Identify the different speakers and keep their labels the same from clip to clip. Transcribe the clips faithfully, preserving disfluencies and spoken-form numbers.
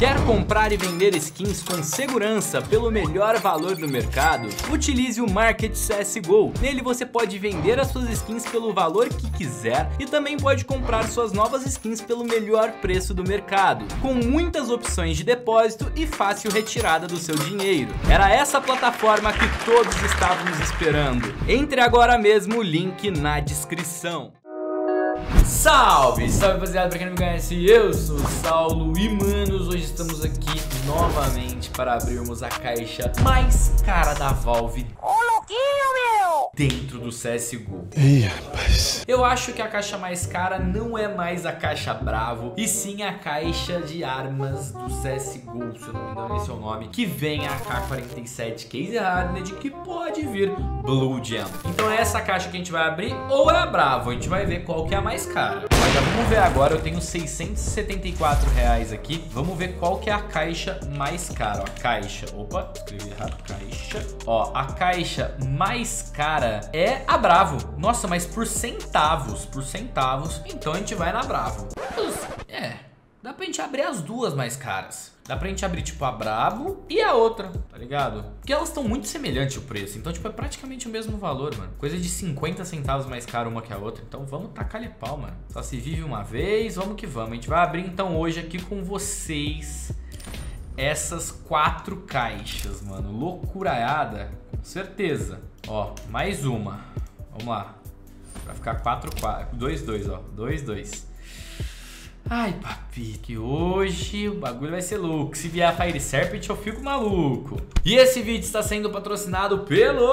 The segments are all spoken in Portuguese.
Speaker 1: Quer comprar e vender skins com segurança pelo melhor valor do mercado? Utilize o Market C S G O. Nele você pode vender as suas skins pelo valor que quiser e também pode comprar suas novas skins pelo melhor preço do mercado, com muitas opções de depósito e fácil retirada do seu dinheiro. Era essa plataforma que todos estávamos esperando. Entre agora mesmo, o link na descrição. Salve, salve rapaziada, pra quem não me conhece, eu sou o Saulo e manos, hoje estamos aqui novamente para abrirmos a caixa mais cara da Valve. Ô louquinho, meu! Dentro do C S G O.
Speaker 2: Ih, rapaz.
Speaker 1: Eu acho que a caixa mais cara não é mais a caixa Bravo, e sim a caixa de armas do C S G O, se eu não me engano esse é o nome, que vem a K quarenta e sete Case Hardened, que pode vir Blue Gem. Então é essa caixa que a gente vai abrir, ou é a Bravo, a gente vai ver qual que é a mais cara. Mas já vamos ver agora, eu tenho seiscentos e setenta e quatro reais aqui, vamos ver qual que é a caixa mais cara. Ó, a caixa, opa, escrevi errado, caixa. Ó, a caixa mais cara é a Bravo. Nossa, mas por centavos, por centavos, então a gente vai na Bravo. É, dá pra gente abrir as duas mais caras. Dá pra gente abrir, tipo, a Bravo e a outra, tá ligado? Porque elas estão muito semelhantes o preço. Então, tipo, é praticamente o mesmo valor, mano. Coisa de cinquenta centavos mais caro uma que a outra. Então, vamos tacar-lhe pau, mano. Só se vive uma vez, vamos que vamos. A gente vai abrir, então, hoje aqui com vocês essas quatro caixas, mano. Loucuraiada, com certeza. Ó, mais uma. Vamos lá. Vai ficar quatro, quatro. dois, dois, ó. dois, dois. Ai, papi, que hoje o bagulho vai ser louco. Se vier a Fire Serpent, eu fico maluco. E esse vídeo está sendo patrocinado pelo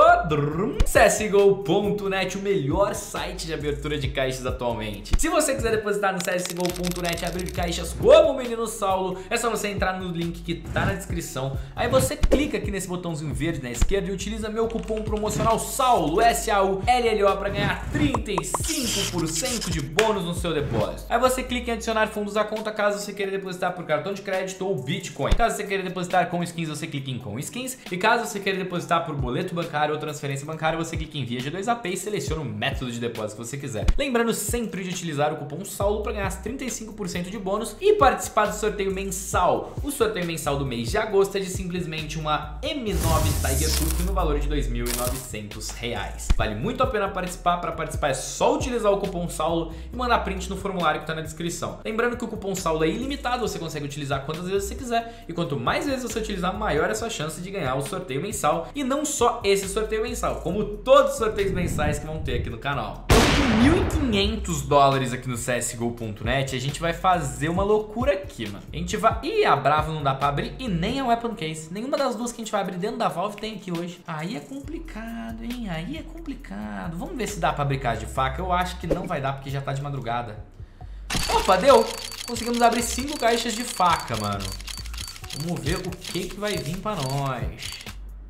Speaker 1: C S G O ponto net, o melhor site de abertura de caixas atualmente. Se você quiser depositar no C S G O ponto net e abrir caixas como o menino Saulo, é só você entrar no link que tá na descrição. Aí você clica aqui nesse botãozinho verde na esquerda e utiliza meu cupom promocional SAULO, S A U L L O, para ganhar trinta e cinco por cento de bônus no seu depósito. Aí você clica em adicionar fundos à conta caso você queira depositar por cartão de crédito ou Bitcoin. Caso você queira depositar com skins, você clica em com skins. E caso você queira depositar por boleto bancário ou transferência bancária, você clica em via G dois A P e seleciona o método de depósito que você quiser. Lembrando sempre de utilizar o cupom SAULO para ganhar trinta e cinco por cento de bônus e participar do sorteio mensal. O sorteio mensal do mês de agosto é de simplesmente uma M nove Tiger Tooth no valor de dois mil e novecentos reais. Vale muito a pena participar. Para participar é só utilizar o cupom SAULO e mandar print no formulário que está na descrição. Lembrando que o cupom SAULO é ilimitado, você consegue utilizar quantas vezes você quiser, e quanto mais vezes você utilizar, maior é a sua chance de ganhar o sorteio mensal. E não só esse sorteio mensal, como todos os sorteios mensais que vão ter aqui no canal. Com mil e quinhentos dólares aqui no C S G O ponto net, a gente vai fazer uma loucura aqui, mano. A gente vai... Ih, a Bravo não dá pra abrir e nem a Weapon Case. Nenhuma das duas que a gente vai abrir dentro da Valve tem aqui hoje. Aí é complicado, hein? Aí é complicado. Vamos ver se dá pra abrir caixa de faca. Eu acho que não vai dar porque já tá de madrugada. Opa, deu! Conseguimos abrir cinco caixas de faca, mano. Vamos ver o que que vai vir pra nós.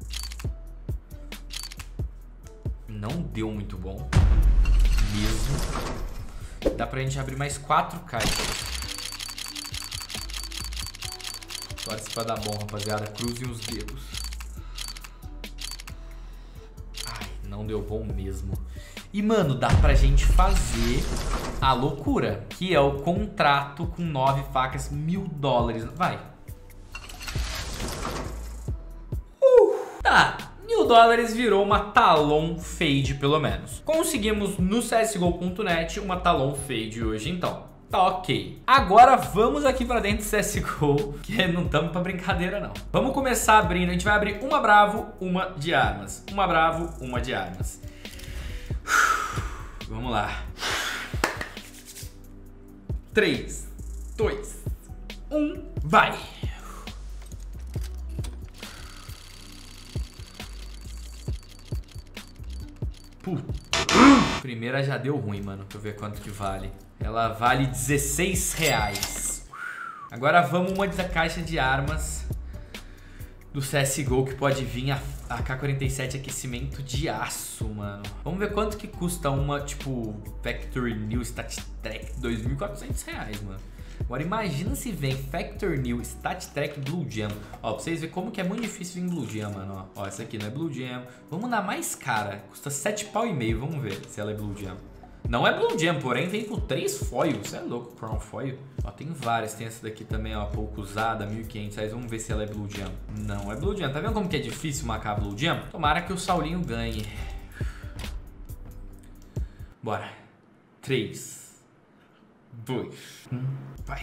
Speaker 1: Não deu muito bom mesmo. Dá pra gente abrir mais quatro caixas. Agora se vai dar bom, rapaziada. Cruzem os dedos. Ai, não deu bom mesmo. E, mano, dá pra gente fazer a loucura, que é o contrato com nove facas, mil dólares. Vai. Uh, tá. Mil dólares virou uma Talon Fade, pelo menos. Conseguimos no C S G O ponto net uma Talon Fade hoje, então. Tá ok. Agora vamos aqui pra dentro do C S G O, que não estamos pra brincadeira, não. Vamos começar abrindo. A gente vai abrir uma Bravo, uma de armas. Uma Bravo, uma de armas. Vamos lá. três, dois, um, vai. Puta. Primeira já deu ruim, mano. Deixa eu ver quanto que vale. Ela vale dezesseis reais. Agora vamos uma da caixa de armas do C S G O, que pode vir a, a K quarenta e sete aquecimento de aço, mano. Vamos ver quanto que custa uma, tipo, Factory New Stat Track, dois mil e quatrocentos reais, mano. Agora imagina se vem Factory New Stat Track Blue Gem. Ó, pra vocês verem como que é muito difícil vir Blue Gem, mano. Ó, ó, essa aqui não é Blue Gem. Vamos na mais cara. Custa sete pau e meio. Vamos ver se ela é Blue Gem. Não é Blue Gem, porém vem com três foils. Você é louco, Crown Foil. Ó, tem várias. Tem essa daqui também, ó, pouco usada, mil e quinhentos reais. Vamos ver se ela é Blue Gem. Não é Blue Gem. Tá vendo como que é difícil marcar Blue Gem? Tomara que o Saulinho ganhe. Bora. três, dois, um, vai.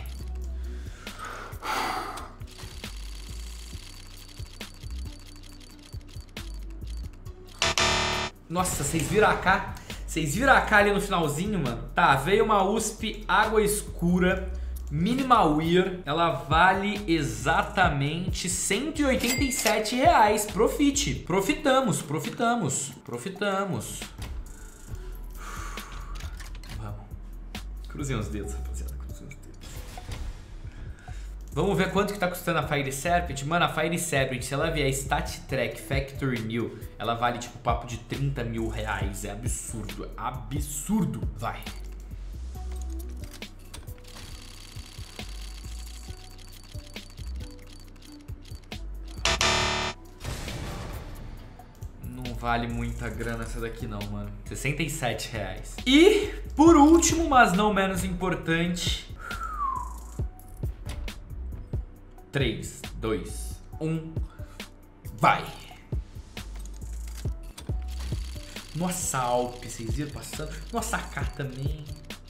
Speaker 1: Nossa, vocês viram a cá? Vocês viram a cá ali no finalzinho, mano? Tá, veio uma U S P Água Escura Minimal Wear. Ela vale exatamente cento e oitenta e sete reais. Profit. Profitamos, profitamos, profitamos. Vamos. Cruzem os dedos, rapaziada. Cruzem os dedos. Vamos ver quanto que tá custando a Fire Serpent. Mano, a Fire Serpent, se ela vier Stat Track Factory New, ela vale tipo papo de trinta mil reais. É absurdo, é absurdo. Vai. Não vale muita grana essa daqui não, mano. sessenta e sete reais. E, por último, mas não menos importante... três, dois, um, vai! Nossa, Alp, vocês viram passando? Nossa, a K também.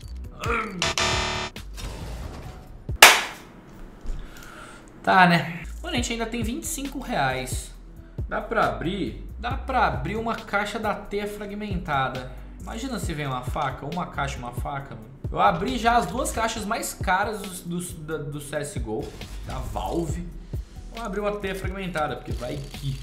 Speaker 1: Tá, né? Mano, a gente ainda tem vinte e cinco reais. Dá pra abrir? Dá pra abrir uma caixa da T fragmentada. Imagina se vem uma faca, uma caixa, uma faca, mano. Eu abri já as duas caixas mais caras do, do, do C S G O, da Valve. Vou abrir uma T fragmentada, porque vai que...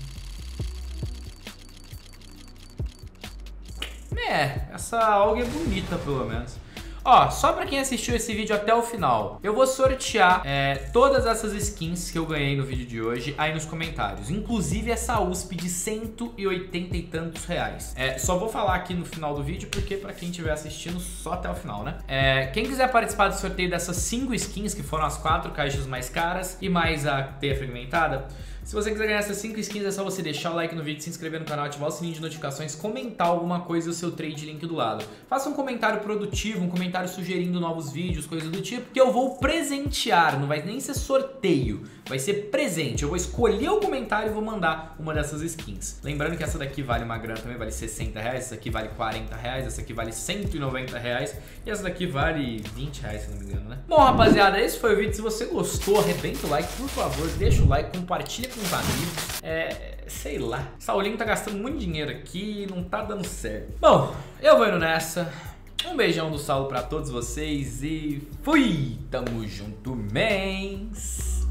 Speaker 1: É, essa alga é bonita, pelo menos. Ó, só pra quem assistiu esse vídeo até o final, eu vou sortear é, todas essas skins que eu ganhei no vídeo de hoje aí nos comentários. Inclusive essa U S P de cento e oitenta e tantos reais. É, só vou falar aqui no final do vídeo, porque pra quem estiver assistindo só até o final, né? É, quem quiser participar do sorteio dessas cinco skins, que foram as quatro caixas mais caras e mais a teia fragmentada, se você quiser ganhar essas cinco skins, é só você deixar o like no vídeo, se inscrever no canal, ativar o sininho de notificações, comentar alguma coisa e o seu trade link do lado. Faça um comentário produtivo, um comentário sugerindo novos vídeos, coisas do tipo, que eu vou presentear, não vai nem ser sorteio, vai ser presente. Eu vou escolher o comentário e vou mandar uma dessas skins. Lembrando que essa daqui vale uma grana também, vale sessenta reais, essa aqui vale quarenta reais, essa aqui vale cento e noventa reais e essa daqui vale vinte reais, se não me engano, né? Bom, rapaziada, esse foi o vídeo. Se você gostou, arrebenta o like, por favor, deixa o like, compartilha com os amigos. É, sei lá. Saulinho tá gastando muito dinheiro aqui e não tá dando certo. Bom, eu vou indo nessa. Um beijão do Saulo pra todos vocês e fui! Tamo junto, mens!